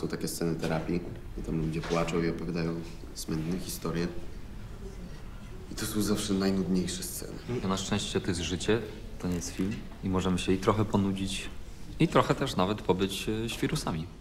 są takie sceny terapii i tam ludzie płaczą i opowiadają smętne historie. I to są zawsze najnudniejsze sceny. A na szczęście to jest życie, to nie jest film i możemy się i trochę ponudzić, i trochę też nawet pobyć świrusami.